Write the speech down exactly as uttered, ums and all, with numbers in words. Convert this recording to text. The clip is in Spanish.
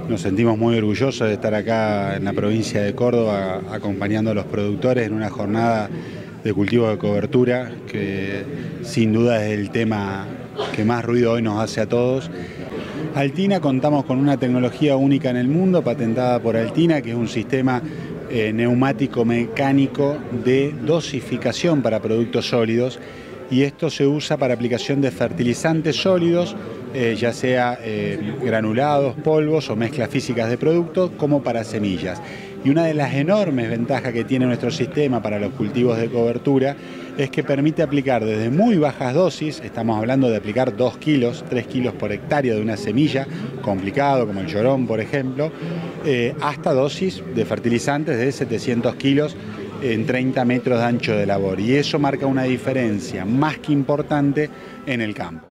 Nos sentimos muy orgullosos de estar acá en la provincia de Córdoba acompañando a los productores en una jornada de cultivo de cobertura que sin duda es el tema que más ruido hoy nos hace a todos. Altina, contamos con una tecnología única en el mundo, patentada por Altina, que es un sistema eh, neumático mecánico de dosificación para productos sólidos, y esto se usa para aplicación de fertilizantes sólidos, eh, ya sea eh, granulados, polvos o mezclas físicas de productos, como para semillas. Y una de las enormes ventajas que tiene nuestro sistema para los cultivos de cobertura es que permite aplicar desde muy bajas dosis, estamos hablando de aplicar dos kilos, tres kilos por hectárea de una semilla, complicado como el llorón por ejemplo, eh, hasta dosis de fertilizantes de setecientos kilos en treinta metros de ancho de labor, y eso marca una diferencia más que importante en el campo.